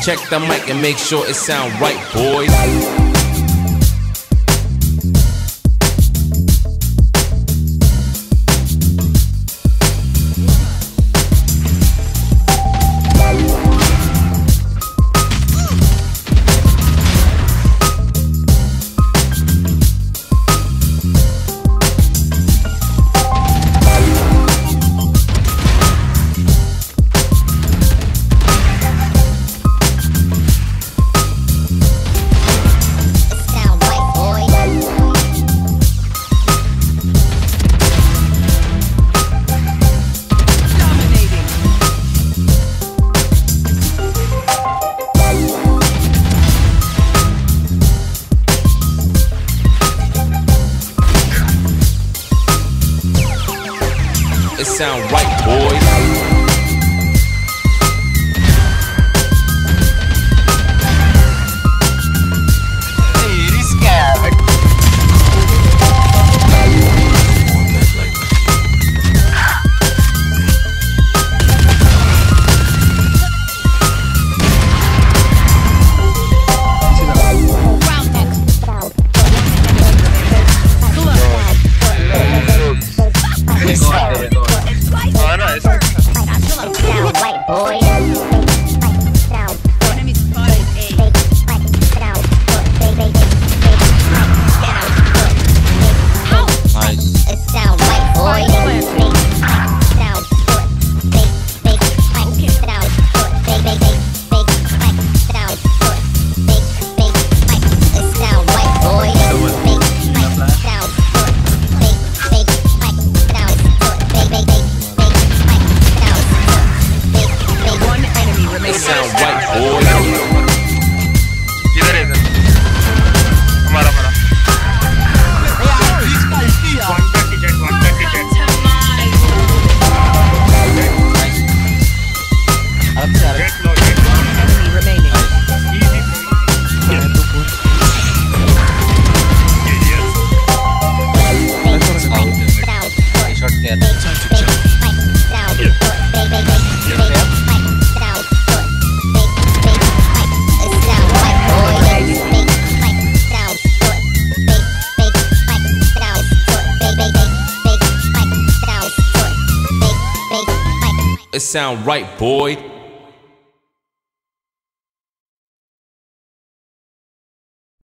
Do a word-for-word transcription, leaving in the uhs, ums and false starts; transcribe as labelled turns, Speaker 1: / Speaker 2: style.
Speaker 1: Check the mic and make sure it sound right, boys. It sound right, boys. Sound right, boy.
Speaker 2: इधर इधर हमारा हमारा one का ticket one का ticket get लो get लो
Speaker 3: remaining.
Speaker 1: It sound right, boy.